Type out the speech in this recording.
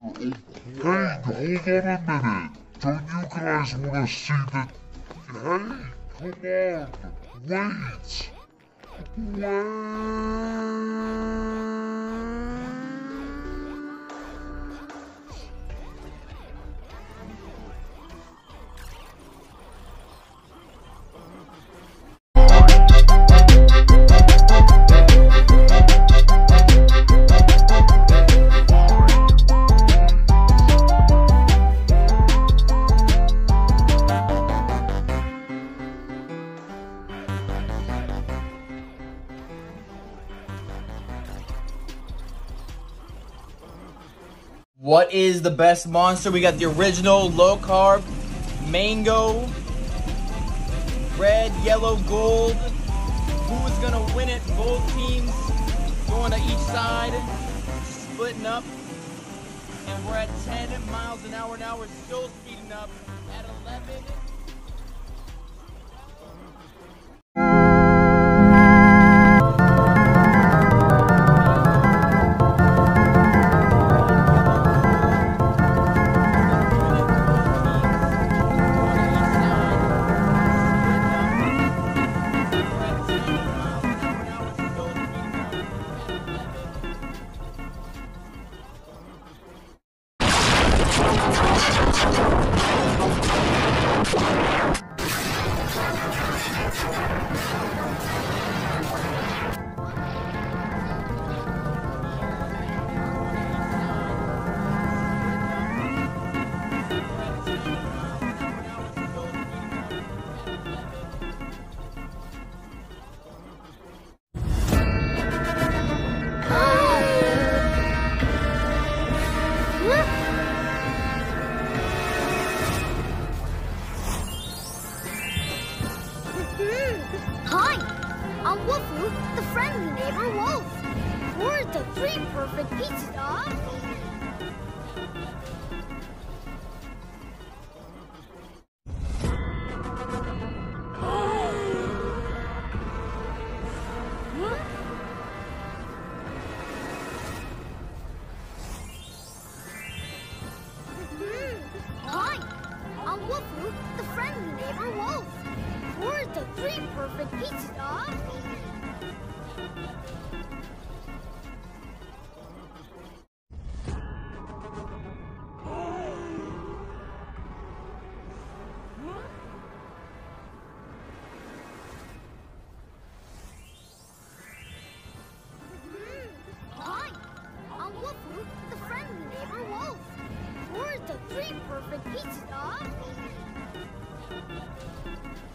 Hey, hold on a minute. Don't you guys want to see the... Hey, come on. Wait. What is the best monster? We got the original low carb mango, red, yellow, gold. Who's gonna win it? Both teams going to each side, splitting up. And we're at 10 miles an hour now. We're still speeding up at 11. Hi, I'm Wolfoo, the friendly neighbor wolf. We're the 3 perfect pizza. Hi, I'm Wolfoo, the friendly neighbor wolf. We're the 3 perfect pizza. Hi, I'm Wolfoo, the friendly neighbor wolf. We're the 3 perfect pizza.